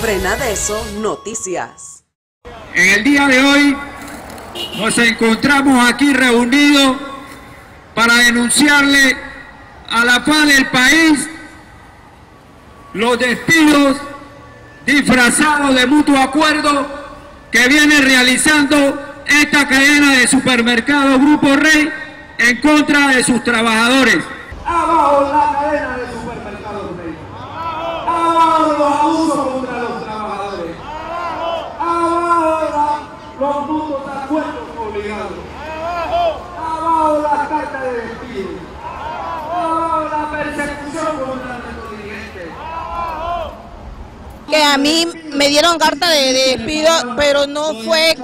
Frenadeso Noticias. En el día de hoy nos encontramos aquí reunidos para denunciarle a la paz del país los despidos disfrazados de mutuo acuerdo que viene realizando esta cadena de supermercados Grupo Rey en contra de sus trabajadores. Abajo la cadena de supermercados Rey. Abajo los abusos contra los trabajadores. Abajo los mutuos acuerdos obligados. Abajo las cartas de despido. Abajo la persecución contra nuestros dirigentes. Que a mí me dieron carta de despido, pero no fue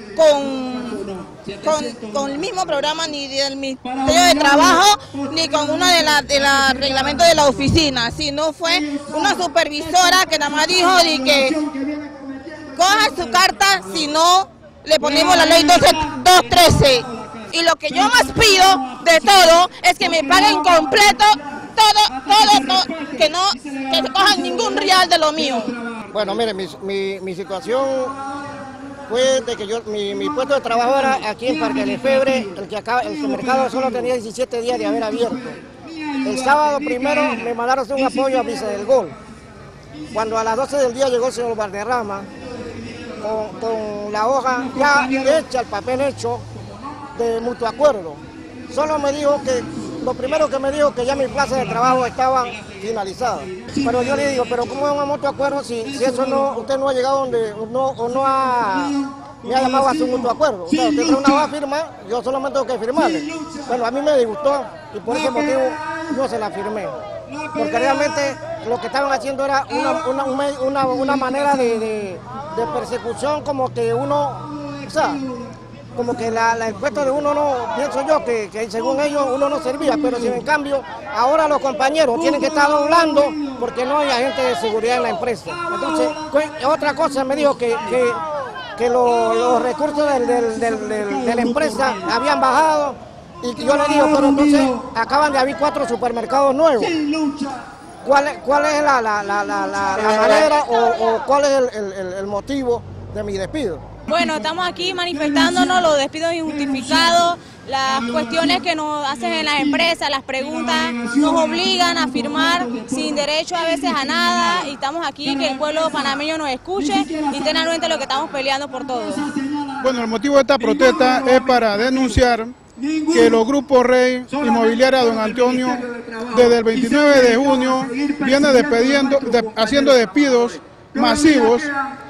con el mismo programa ni del Ministerio de Trabajo ni con una de la reglamento de la oficina, sino fue una supervisora que nada más dijo de que coja su carta, si no le ponemos la ley 213. Y lo que yo más pido de todo es que me paguen completo todo, que se cojan ningún real de lo mío. Bueno, mire, mi situación fue de que mi puesto de trabajo era aquí en Parque Lefebvre, el supermercado solo tenía 17 días de haber abierto. El sábado primero me mandaron un apoyo a Vista del Gol. Cuando a las 12 del día llegó el señor Valderrama, con la hoja ya hecha, el papel hecho de mutuo acuerdo. Solo me dijo que, lo primero que me dijo que ya mis plazas de trabajo estaban finalizadas. Pero yo le digo, pero ¿cómo es un mutuo acuerdo si eso no, usted no ha llegado donde, me ha llamado a su mutuo acuerdo? O sea, usted tiene una hoja firma, yo solamente tengo que firmarle. Bueno, a mí me disgustó y por ese motivo yo se la firmé. Porque realmente lo que estaban haciendo era una manera de persecución, como que uno, o sea, como que el puesto de uno no, pienso yo, que según ellos uno no servía, pero si en cambio ahora los compañeros tienen que estar doblando porque no hay agente de seguridad en la empresa. Entonces, otra cosa me dijo que los recursos de la empresa habían bajado y yo le digo, pero entonces acaban de abrir 4 supermercados nuevos. ¿Cuál es la manera o cuál es el motivo de mi despido? Bueno, estamos aquí manifestándonos los despidos injustificados, las cuestiones que nos hacen en las empresas, las preguntas nos obligan a firmar sin derecho a veces a nada y estamos aquí que el pueblo panameño nos escuche y tenga en cuenta lo que estamos peleando por todos. Bueno, el motivo de esta protesta es para denunciar que los grupos Rey, Inmobiliaria Don Antonio, desde el 29 de junio viene haciendo despidos masivos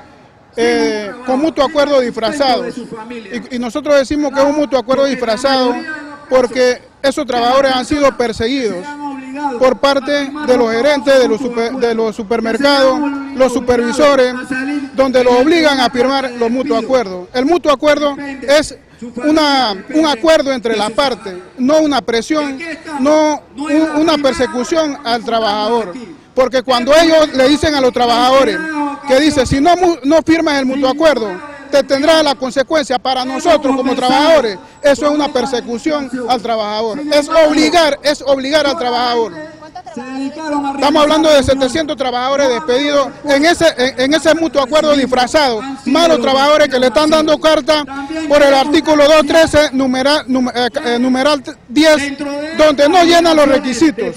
con mutuo acuerdo disfrazado. Y nosotros decimos que es un mutuo acuerdo disfrazado porque esos trabajadores han sido perseguidos por parte de los gerentes de los supermercados, los supervisores, donde los obligan a firmar los mutuos acuerdos. El mutuo acuerdo es un acuerdo entre las partes, no una presión, no una persecución al trabajador. Porque cuando ellos le dicen a los trabajadores que dice, si no firmas el mutuo acuerdo, te tendrá la consecuencia para nosotros como trabajadores, eso es una persecución al trabajador, es obligar al trabajador. Estamos hablando de 700 trabajadores despedidos en ese mutuo acuerdo disfrazado, más los trabajadores que le están dando carta por el artículo 213, numeral 10, donde no llenan los requisitos.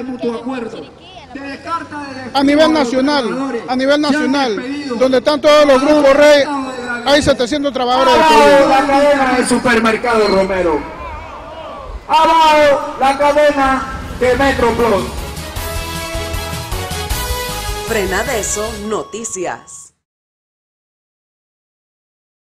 A nivel nacional, donde están todos los grupos Rey, hay 700 trabajadores despedidos. La cadena del supermercado Romero. Abajo la cadena de Metro Plus. Frenadeso Noticias.